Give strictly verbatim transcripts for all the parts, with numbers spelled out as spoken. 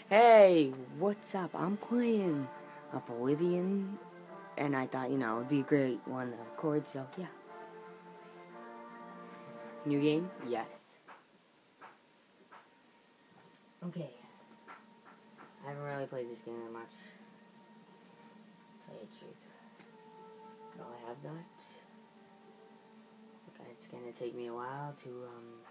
Hey, what's up? I'm playing Oblivion, and I thought, you know, it'd be a great one to record, so yeah. New game? Yes. Okay. I haven't really played this game that much. Tell you the truth. No, I have not. Okay, it's gonna take me a while to, um,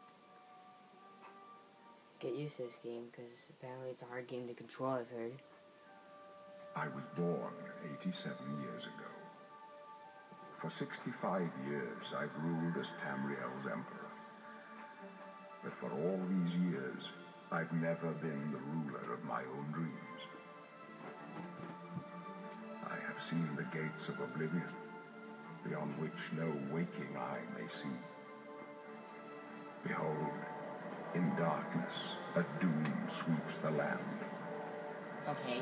get used to this game, because apparently it's a hard game to control, I've heard. I was born eighty-seven years ago. For sixty-five years, I've ruled as Tamriel's emperor. But for all these years, I've never been the ruler of my own dreams. I have seen the gates of oblivion, beyond which no waking eye may see. Behold, in darkness, a doom sweeps the land. Okay.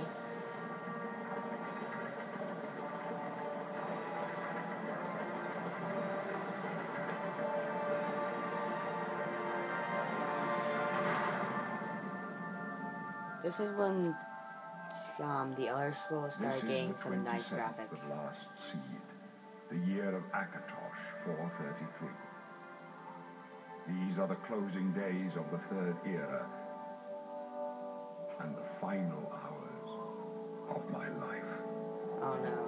This is when um, the Elder Scrolls started getting some nice graphics. This is the last seed, the year of Akatosh four thirty-three. These are the closing days of the Third Era and the final hours of my life. Oh no.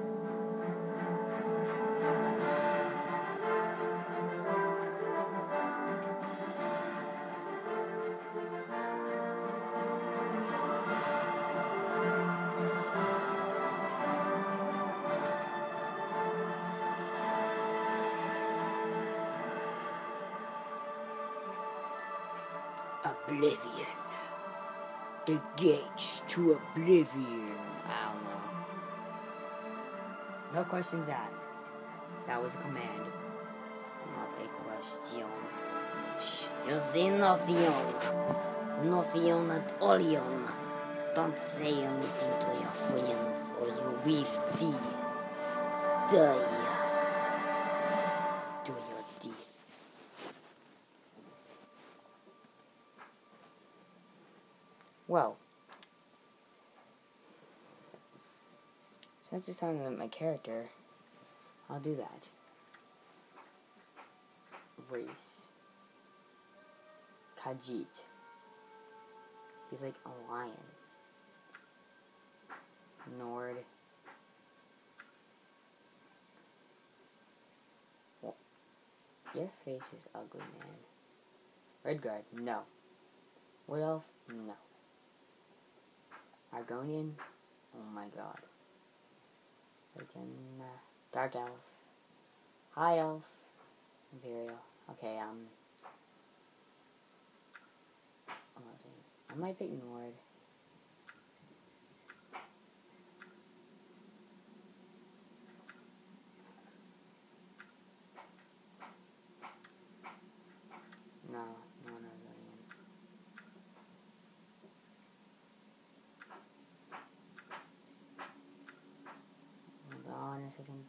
Oblivion. The gates to oblivion. I don't know. No questions asked. That was a command. Not a question. Shh. You say nothing. Nothing at all. Don't say anything to your friends or you will die. Die. To your death. Well, since it's talking about my character, I'll do that. Race. Khajiit. He's like a lion. Nord. Well, your face is ugly, man. Redguard, no. Wood Elf, no. Argonian, oh my god. Freaking uh, Dark Elf. High Elf. Imperial. Okay, um. I might pick Nord. No, no, no, Argonian. Hold on a second.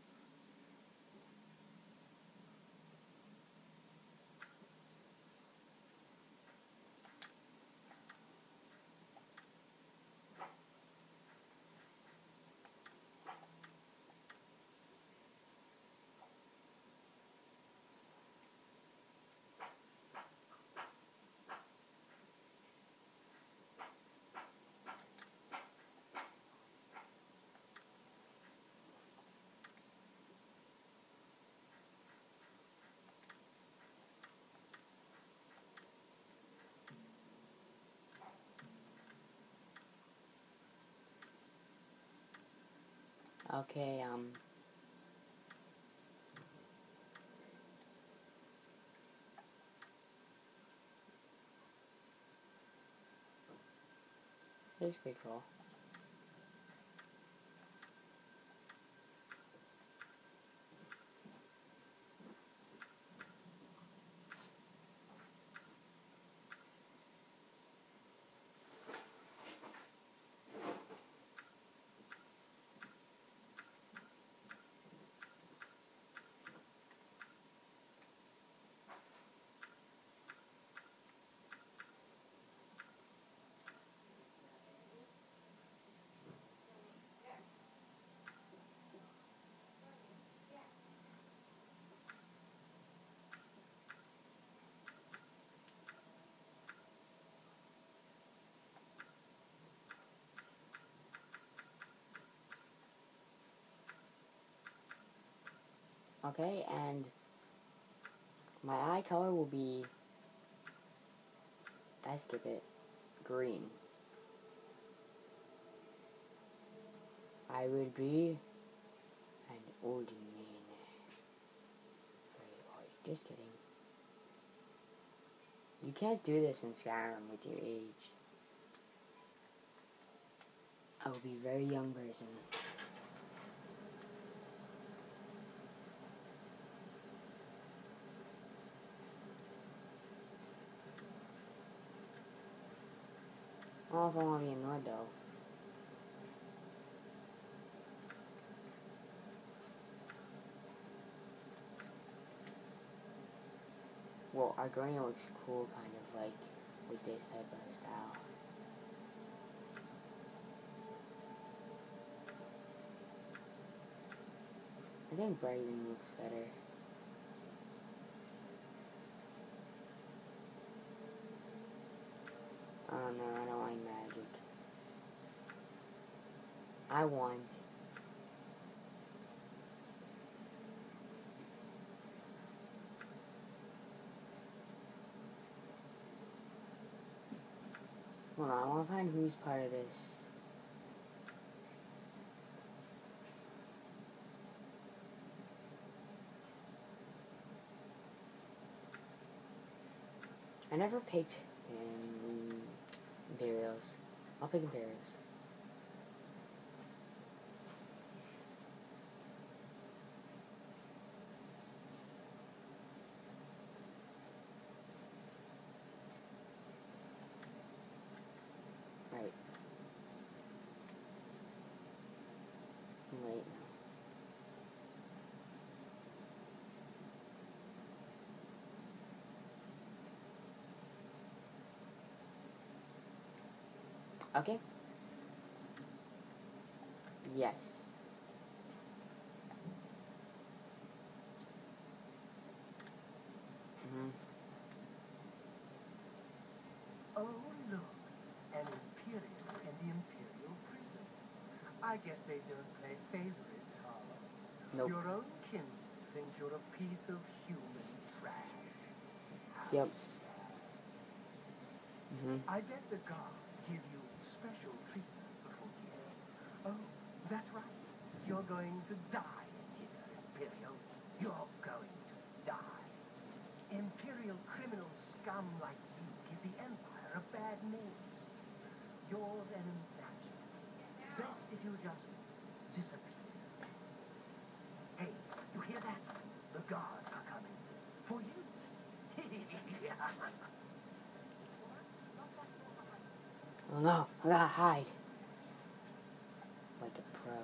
Okay, um. It's pretty cool. Okay, and my eye color will be, I skip it, green. I would be an old man. Very old. Just kidding. You can't do this in Skyrim with your age. I will be a very young person. I don't know if I want to be annoyed though. Well, Argonia looks cool, kind of like with this type of style. I think Brighton looks better. I don't know, I don't like magic. I want Hold on, I want to find who's part of this. I never picked um, Imperials. I'll pick Imperials. Right. Wait. Okay. Yes. Mm-hmm. Oh, look. An Imperial and the Imperial prison. I guess they don't play favorites, huh? Nope. Your own kin think you're a piece of human trash. How Yep. sad. Mm-hmm. I bet the guards give you special treatment before here. Oh, that's right. You're going to die in here, Imperial. You're going to die. Imperial criminal scum like you give the Empire a bad name. You're an embarrassment. Best if you just disappear. Hey, you hear that? The guards are coming. For you. Oh no, I gotta hide. Like a pro.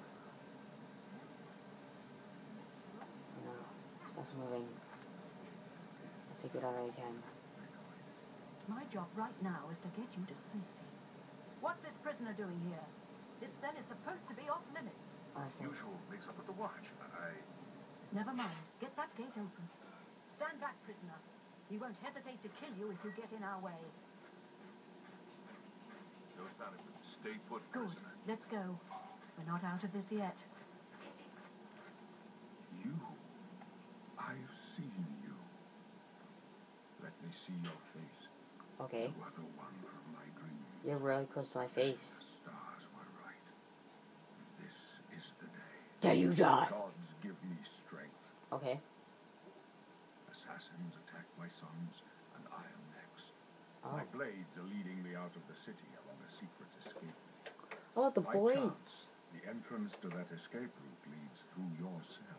No, stuff's moving. I'll take it out I can. My job right now is to get you to safety. What's this prisoner doing here? This cell is supposed to be off limits. Okay. Usual mix-up with the watch. I... Never mind. Get that gate open. Stand back, prisoner. We won't hesitate to kill you if you get in our way. No sign of it. Stay put, Good. prisoner. Let's go. We're not out of this yet. You? I've seen you. Let me see your face. Okay. You are the one from my dreams. You're really close to my face. The stars were right. This is the day. There you die. Gods give me strength. Okay. Assassins attack my sons, and I am next. Oh. My blades are leading me out of the city along a secret escape. Oh, the By blades. chance, the entrance to that escape route leads through your cell.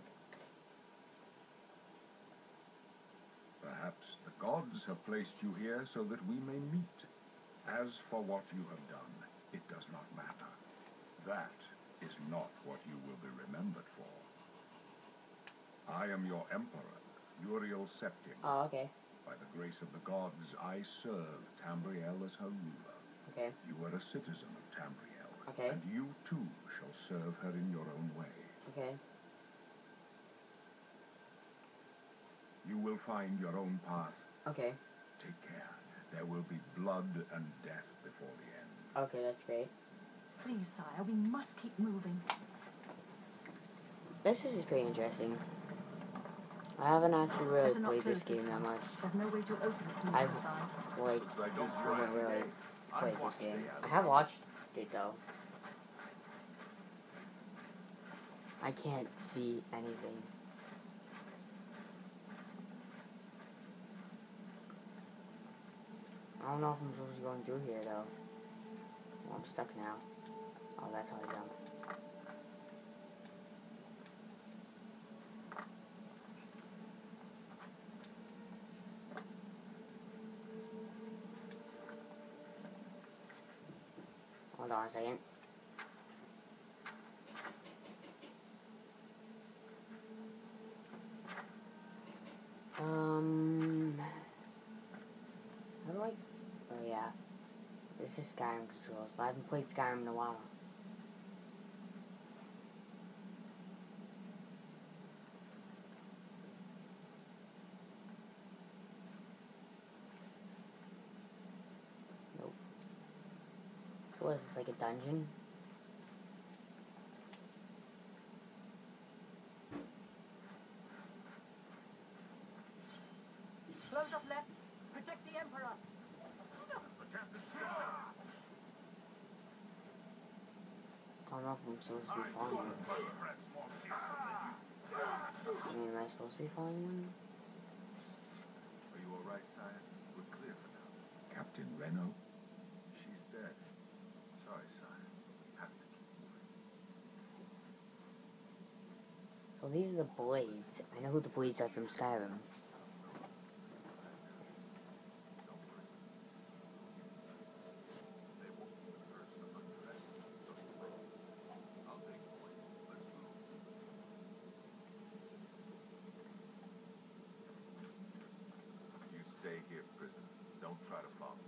Perhaps the gods have placed you here so that we may meet. As for what you have done, it does not matter. That is not what you will be remembered for. I am your emperor, Uriel Septim. Oh, okay. By the grace of the gods, I serve Tamriel as her ruler. Okay. You are a citizen of Tamriel. Okay. And you too shall serve her in your own way. Okay. You will find your own path. Okay. Take care. There will be blood and death before the end. Okay, that's great. Please, sire, we must keep moving. This is pretty interesting. I haven't actually really Better not played this close game that one. much. There's no way to open it from the I've, inside. like, Looks like this haven't running really day. played I'd this watch game. stay out I of have it. watched it, though. I can't see anything. I don't know if I'm supposed to be going through here, though. Well, I'm stuck now. Oh, that's how I jump. Hold on a second. Um, how do I? Oh yeah, this is Skyrim controls, but I haven't played Skyrim in a while. Nope. So what is this, like a dungeon? Close up left. Protect the Emperor. I don't know if I'm supposed to be following them. I mean, am I supposed to be following them? Are you alright, sire? We're clear for now. Captain Reno? She's dead. Sorry, sire. Have to keep moving. So these are the Blades. I know who the Blades are from Skyrim. Don't worry. They won't be the first to underestimate those blades. I'll take point. Let's move. You stay here, prisoner. Don't try to follow.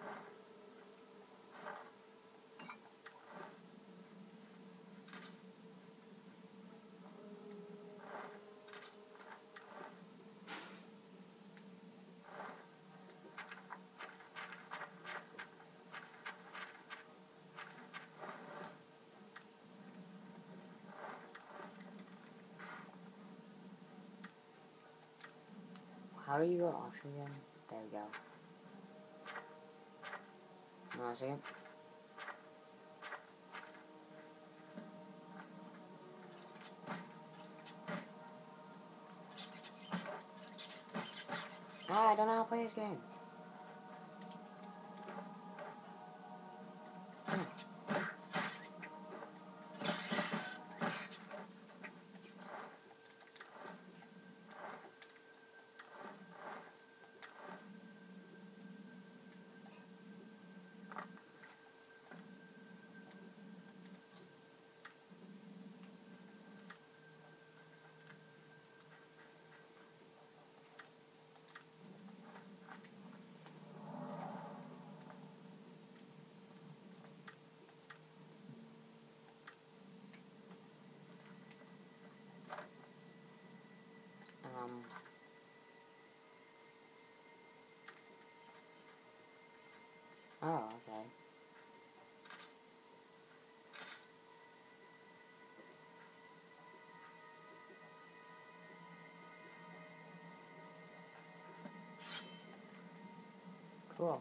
How do you go option again? There we go. Hold on a second. Ah, I don't know how to play this game. Um. Oh, okay. Cool.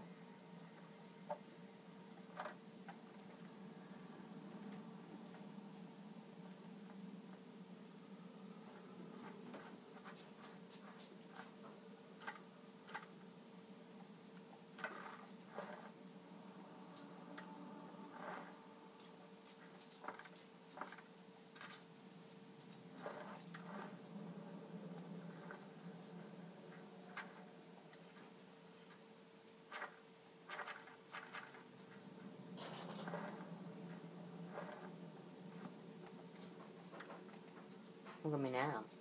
Look at me now.